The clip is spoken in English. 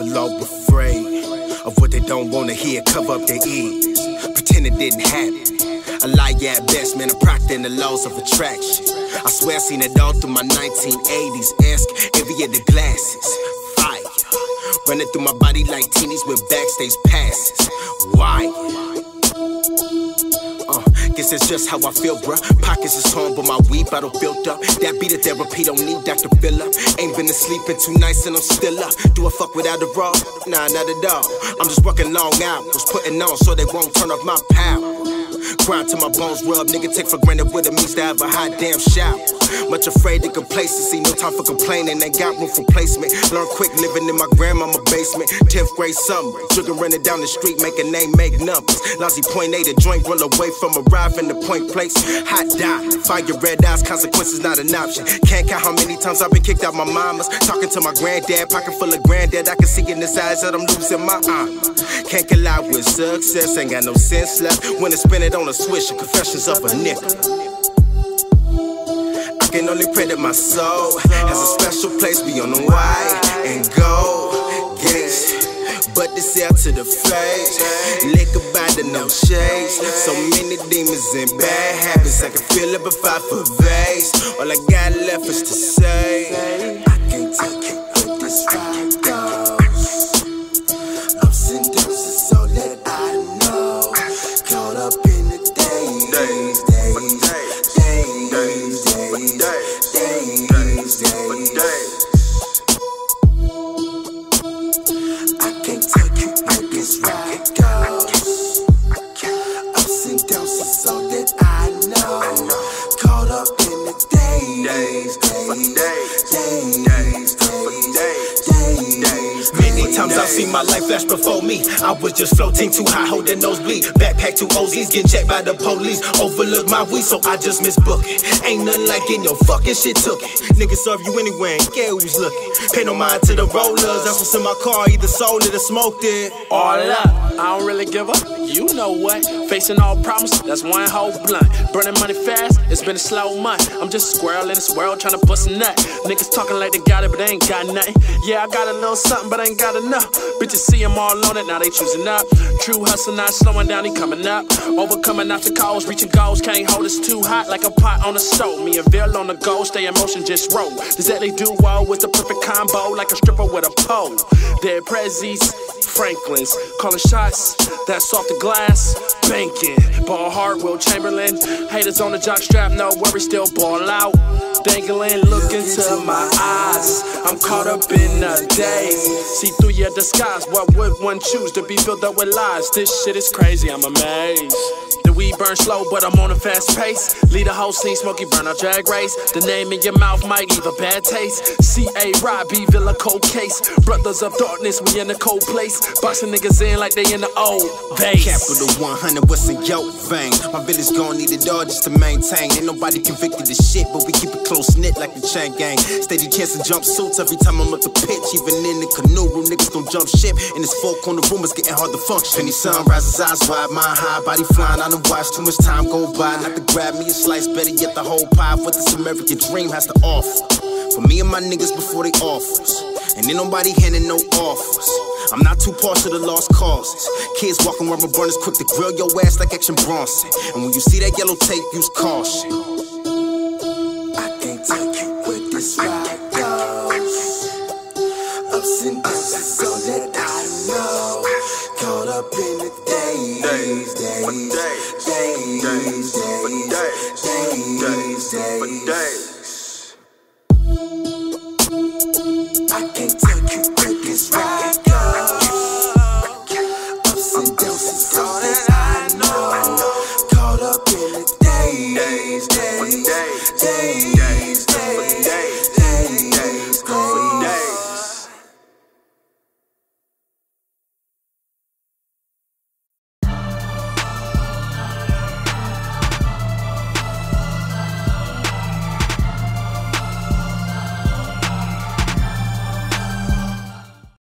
People all afraid of what they don't wanna hear, cover up their ears, pretend it didn't happen. A lie at best, man, a product in the laws of attraction. I swear I seen it all through my 1980s-esque, envy of the glasses, fire running through my body like teenies with backstage passes. Why? Guess that's just how I feel, bruh. Pockets is home, but my weed bottle filled up. That be the therapy, don't need Dr. Filler. Ain't been asleep in 2 nights and I'm still up. Do I fuck without the raw? Nah, not at all. I'm just working long hours, putting on so they won't turn off my power. Grind till my bones rub, nigga take for granted what it means to have a hot damn shower. Much afraid of complacency, no time for complaining, ain't got room for placement. Learn quick living in my grandmama basement. 10th grade summer, drinking running down the street, make a name, make numbers. Lousy point A, the joint roll away from arriving to point place. Hot die, fire red eyes, consequences not an option. Can't count how many times I've been kicked out my mama's. Talking to my granddad, pocket full of granddad, I can see in his eyes that I'm losing my arm. Can't collide with success, ain't got no sense left. When I spin it on a switch, the confessions of a nigga. I can only pray that my soul has a special place beyond the white and gold gates. But this out to the face, liquor by the no shades. So many demons and bad habits, I can feel it if I pervades. All I got left is to say, I can't take it with this ride goes. Ups and downs is all that I know. Caught up in the days. I can't take you where this ride goes. Ups and downs is all that I know. Caught up in the days. Many times I've seen my life flash before me. I was just floating too high, holding nosebleed. Backpack 2 OZs, getting checked by the police. Overlooked my weed, so I just misbooked it. Ain't nothing like getting your fucking shit took it. Niggas serve you anywhere, ain't care who's looking. Pay no mind to the rollers, that's what's in my car. Either sold it or smoked it. All up, I don't really give up. You know what? Facing all problems, that's one whole blunt. Burning money fast, it's been a slow month. I'm just a squirrel in this world trying to bust a nut. Niggas talking like they got it, but they ain't got nothing. Yeah, I got a little something, but I ain't got enough. Bitches see them all on it, now they choosing up. True hustle, not slowing down, he coming up. Overcoming obstacles, reaching goals, can't hold us too hot like a pot on the stove. Me and Bill on the go, stay in motion, just roll. Does that they do well with the perfect combo, like a stripper with a pole. Dead Prezzies, Franklins, calling shots, that's off the glass, banking. Ball hard, Will Chamberlain, haters on the jock strap, no worry, still ball out. Dangling, look into my eyes, I'm caught up in the days. See through your disguise, what would one choose to be filled up with lies? This shit is crazy, I'm amazed. The weed burn slow, but I'm on a fast pace. Lead a whole scene, Smokey burn out drag race. The name in your mouth might leave a bad taste. C.A. Robbie, Villa cold case. Brothers of darkness, we in a cold place. Boxing niggas in like they in the old base. Capital 100, what's in your vein? My village gon' need it all just to maintain. Ain't nobody convicted of shit, but we keep it close-knit like the chain gang. Steady chance of jumpsuits every time I'm up the pitch. Even in the canoe room, niggas gon' jump ship. In this 4-corner room, it's getting hard to function. Penny sunrises, eyes wide, mind high, body flying. I done watched too much time go by. Not to grab me a slice, better yet the whole pie. What this American dream has to offer. For me and my niggas before they offers. And ain't nobody handing no offers. I'm not too partial to lost causes. Kids walking rubber burners quick to grill your ass like Action Bronson. And when you see that yellow tape, use caution.